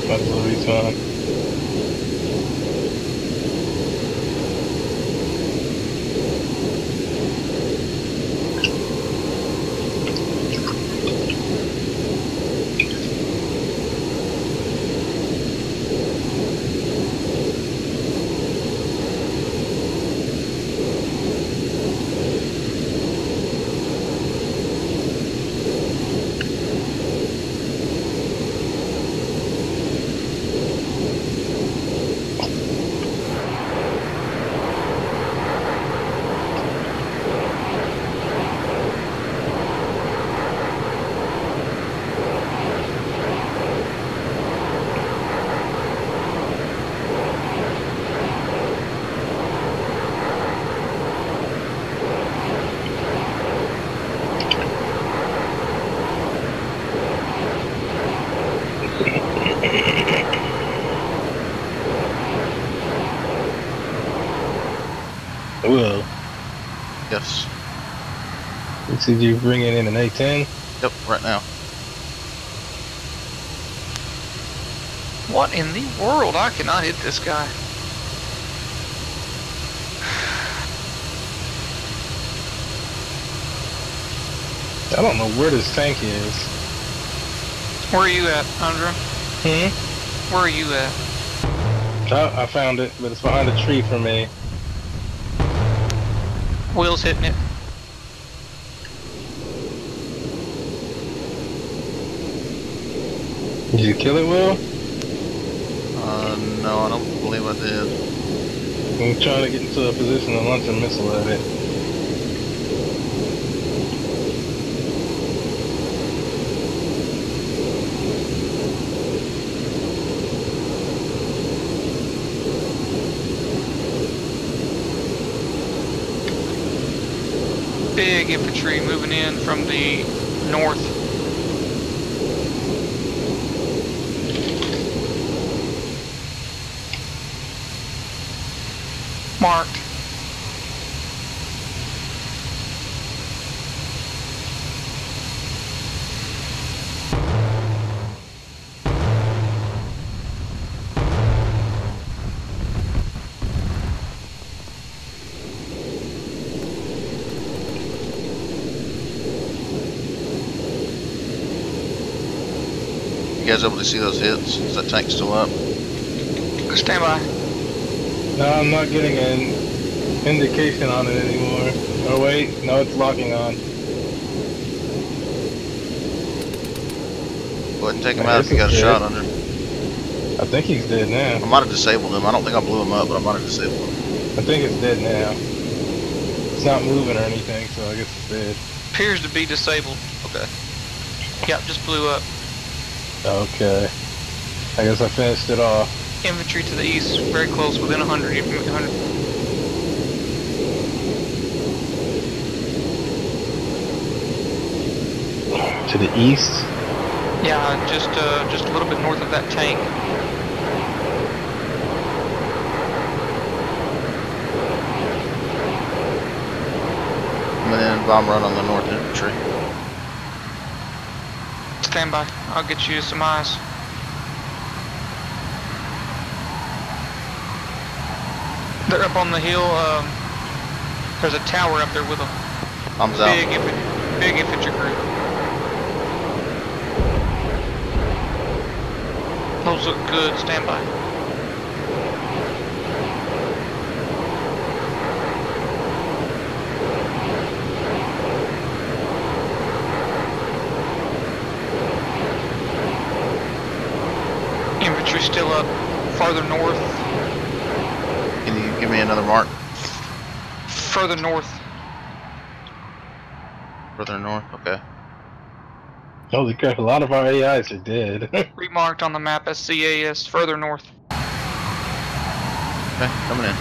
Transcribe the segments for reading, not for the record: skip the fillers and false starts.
Might as well retime. Well, Yes. you said you bringing in an A-10? Yep, right now. What in the world? I cannot hit this guy. I don't know where this tank is. Where are you at, Andra? Where are you at? Oh, I found it, but it's behind a tree for me. Will's hitting it. Did you kill it, Will? No, I don't believe I did. I'm trying to get into a position to launch a missile at it. Big infantry moving in from the north. Marked. You guys able to see those hits? Is that tank still up? Stand by. No, I'm not getting an indication on it anymore. Oh wait, no, it's locking on. Go ahead and take him out if you got a shot under. I think he's dead I now. might have disabled him. I don't think I blew him up, but I might have disabled him. I think it's dead now. It's not moving or anything, so I guess it's dead. Appears to be disabled. Okay. Yep, just blew up. Okay. I guess I finished it off. Infantry to the east, very close, within 100. You can make 100. To the east? Yeah, just a little bit north of that tank. Coming in, bomb run on the north infantry. Stand by. I'll get you some eyes. They're up on the hill. There's a tower up there with them. Bombs out. Big infantry crew. Those look good. Stand by. Infantry still up farther north. Can you give me another mark? Further north. Further north? Okay. Holy crap, a lot of our AIs are dead. Remarked on the map as CAS. Further north. Okay, coming in.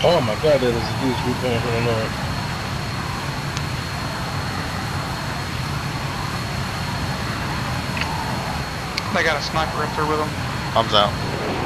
Oh my god, that is a huge group coming from the north. They got a sniper up there with them. Bombs out.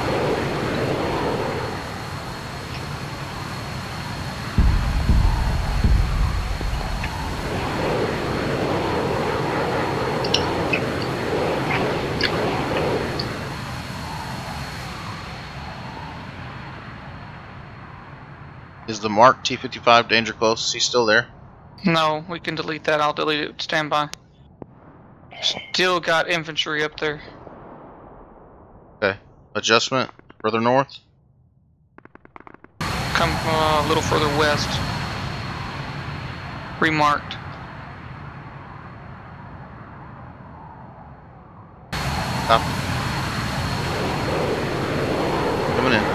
Is the marked T-55 danger close? Is he still there? No, we can delete that. I'll delete it. Stand by. Still got infantry up there. Okay. Adjustment further north. Come a little further west. Remarked. Stop. Coming in.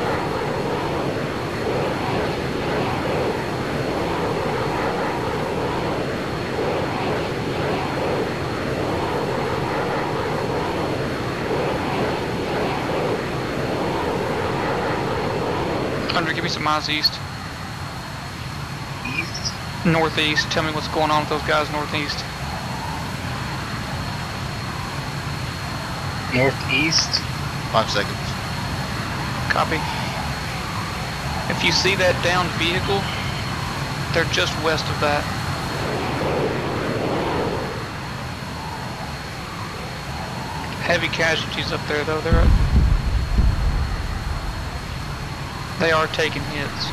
Hunter, give me some eyes east. East? Northeast. Tell me what's going on with those guys northeast. Northeast? 5 seconds. Copy. If you see that downed vehicle, they're just west of that. Heavy casualties up there though. They are taking hits.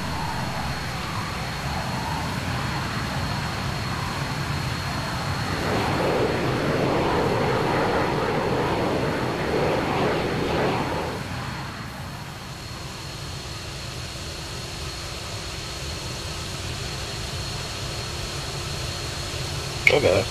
Okay.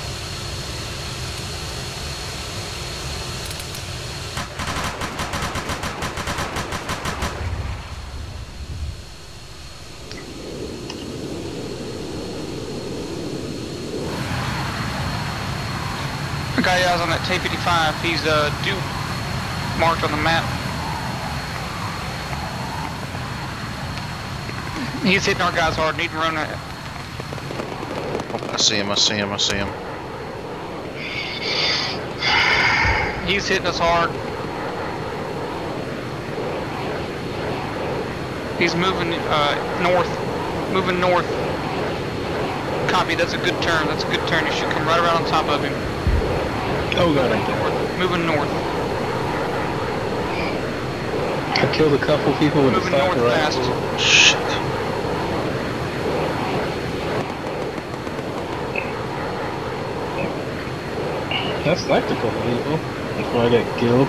The guy eyes on that T-55, he's due marked on the map. He's hitting our guys hard, need to run it. I see him, I see him, I see him. He's hitting us hard. He's moving north. Moving north. Copy, that's a good turn. That's a good turn. You should come right around on top of him. Oh god, Moving north. I killed a couple people with Moving a sniper north fast. rifle. Shit. I sniped a couple people before I got killed.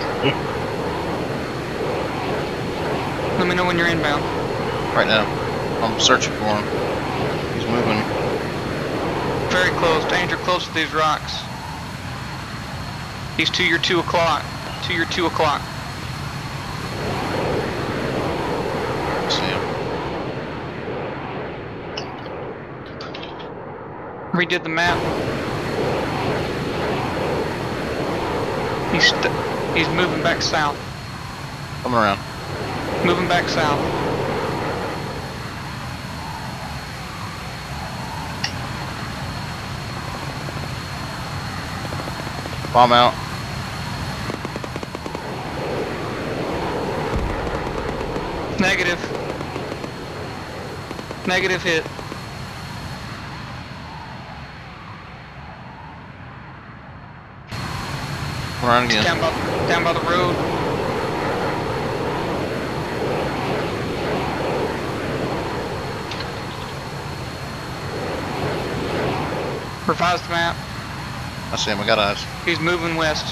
Let me know when you're inbound. Right now. I'm searching for him. He's moving. Very close. Danger close to these rocks. He's to your 2 o'clock. To your 2 o'clock. See him. Redid the map. He's moving back south. Coming around. Moving back south. Bomb out. Negative. Negative hit. Around again. Down by the road. Revised map. I see him, I got eyes. He's moving west.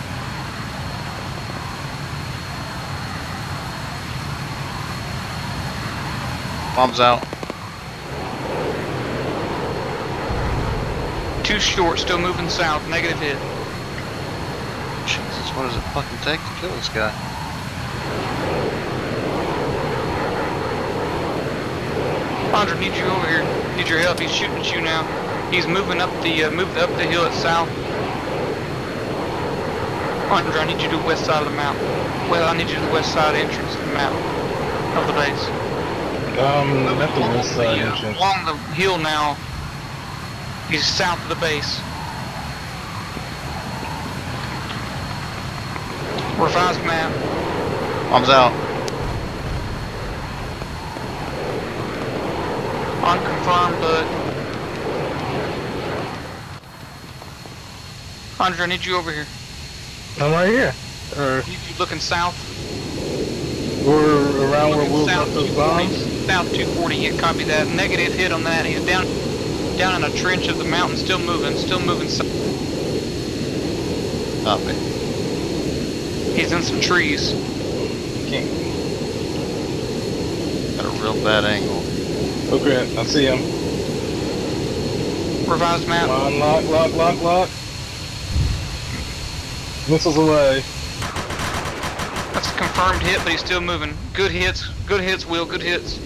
Bombs out. Too short, still moving south. Negative hit. Jesus, what does it fucking take to kill this guy? Andre, need you over here. Need your help. He's shooting at you now. He's moving up the hill at south. Andre, I need you to the west side of the mountain. Well, I need you to the west side entrance of the mountain of the base. At the west side entrance. Along the hill now. He's south of the base. Revised map. Bombs out. Unconfirmed, but... Andre, I need you over here. I'm right here. Or You looking south? we're around where Looking we'll south drop those 240. bombs. South 240, yeah, copy that. Negative hit on that. He's down in a trench of the mountain, still moving south. Copy. He's in some trees. Can't. Got a real bad angle. Okay, I see him. Revised map. Come on, lock. Missiles away. That's a confirmed hit, but he's still moving. Good hits, Will, good hits.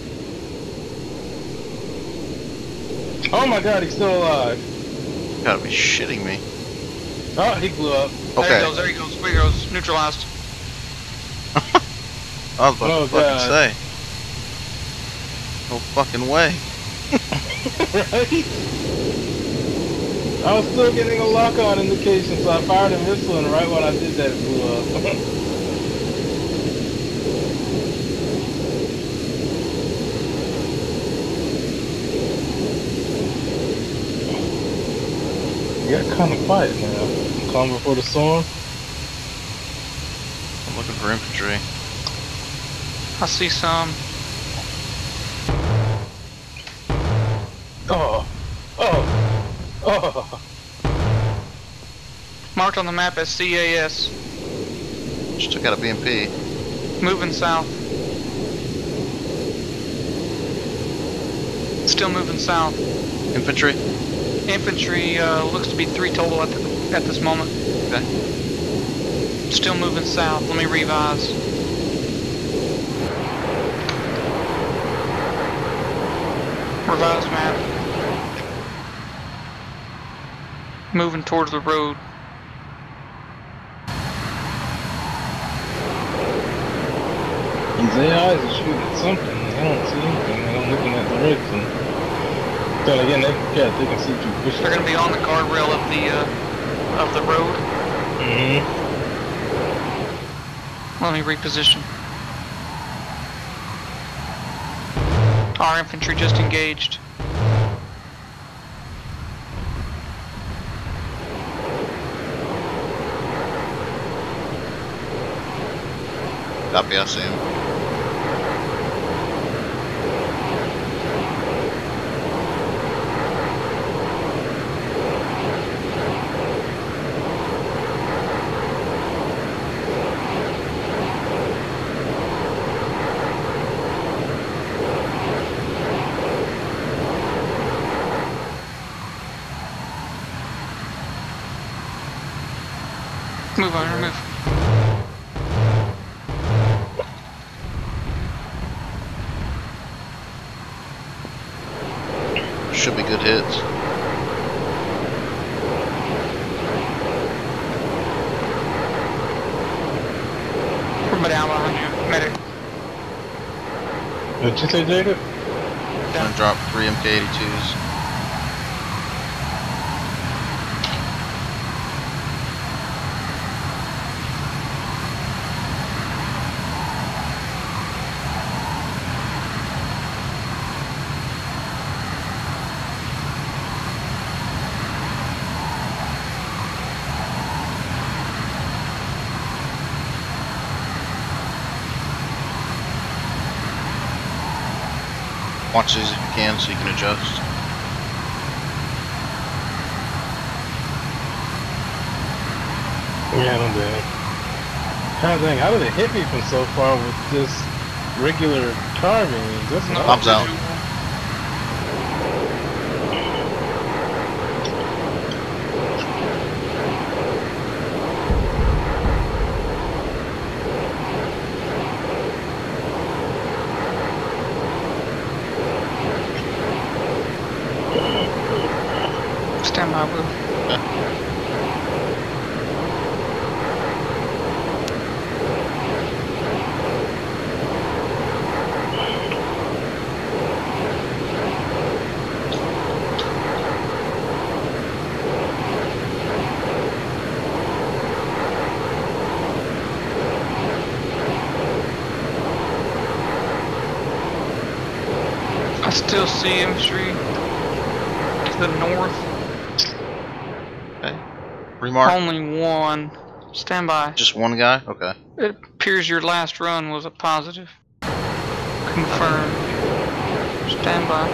Oh my god, he's still alive. You gotta be shitting me. Oh, he blew up. Okay. There he goes, neutralized. I was about Oh, to fucking God. say. No fucking way. Right? I was still getting a lock-on indication, so I fired a missile, and right when I did that, it blew up. You got kind of quiet now. Calm before the storm. I'm looking for infantry. I see some. Oh. Marked on the map as CAS. Just took out a BMP. Moving south. Still moving south. Infantry? Infantry looks to be 3 total at this moment. Okay. Still moving south. Let me revise. Revised map. Moving towards the road. These AIs are shooting at something. I don't see anything. I'm looking at the direction. Then again, they can see through bushes. They're gonna be on the guardrail of the road. Mm-hmm. Let me reposition. Our infantry just engaged. Copy, I see him. Move on, move. Should be good hits. From down behind you, medic. What'd you say, Jacob? Gonna drop 3 MK82s. Watch these if you can so you can adjust. Yeah, no damn. God dang, how did it hit me from so far with just regular carbines? That's not Bombs out. Stand by, Will. still see infantry to the north. Okay. Remark. Only one. Stand by. Just one guy? Okay. It appears your last run was a positive. Confirmed. Stand by.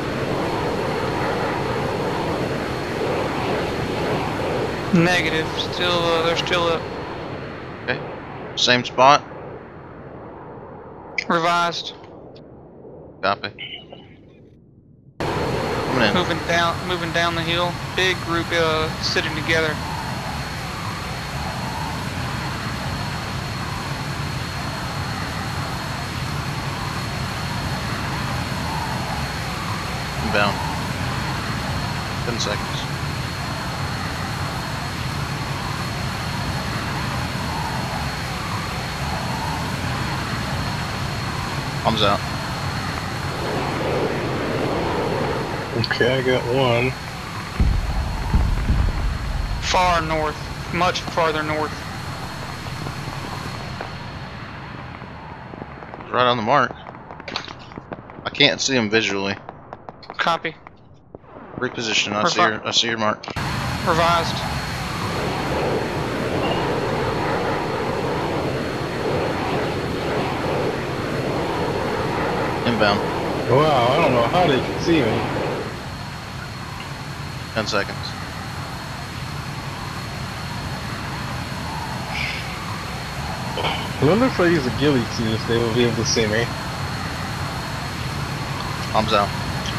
Negative. Still, they're still up. Okay. Same spot? Revised. Copy. Coming in. Moving down the hill. Big group sitting together. Inbound. 10 seconds. Bombs out. Okay, I got one. Far north. Much farther north. Right on the mark. I can't see him visually. Copy. Reposition. I see your mark. Revised. Inbound. Wow, I don't know how they can see me. 10 seconds. Well, it looks like he's a ghillie suit, they will be able to see me. Bombs out.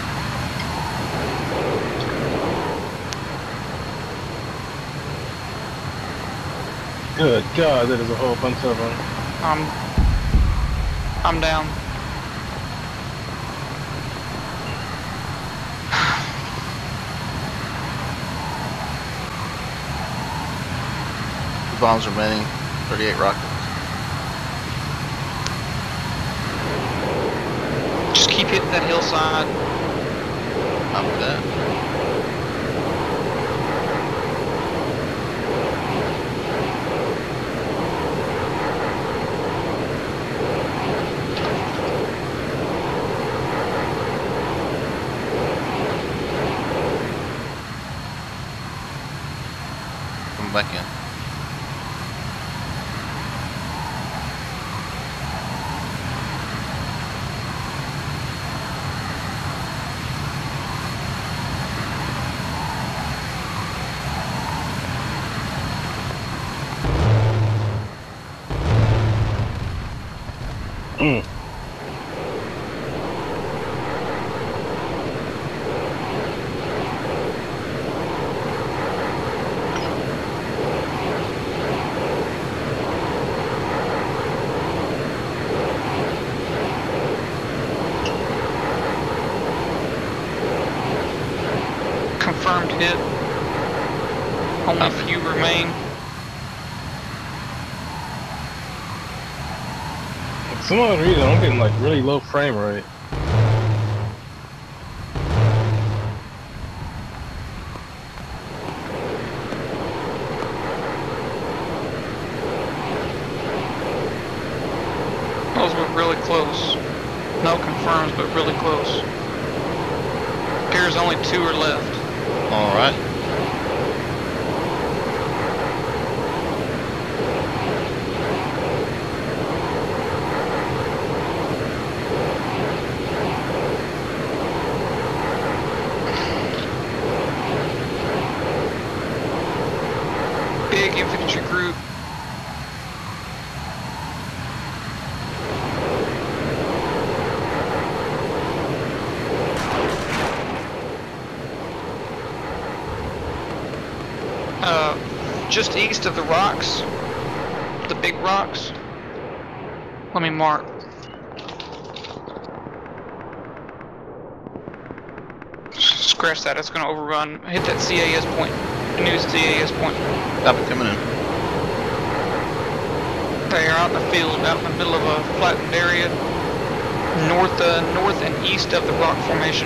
Good God, there's a whole bunch of them. I'm down. Bombs remaining. 38 rockets. Just keep hitting that hillside. Not with that. Come back in. Mm. Confirmed hit. Only a few remain. For some odd reason, I'm getting like really low frame rate. Those were really close. No confirms, but really close. Appears only 2 are left. Alright. Big infantry group. Just east of the rocks, the big rocks. Let me mark. Scratch that, it's gonna overrun. Hit that CAS point, new CAS point. Stop it coming in. They are out in the field, out in the middle of a flattened area, north and east of the rock formation.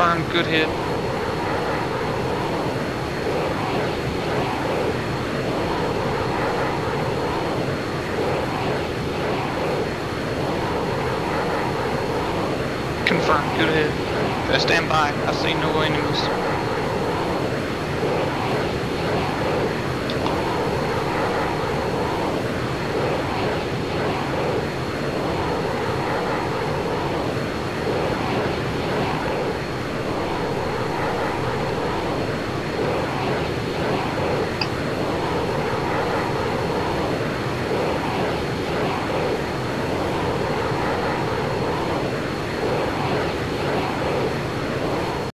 Confirmed, good hit. Confirmed, good hit. Stand by, I see no enemies.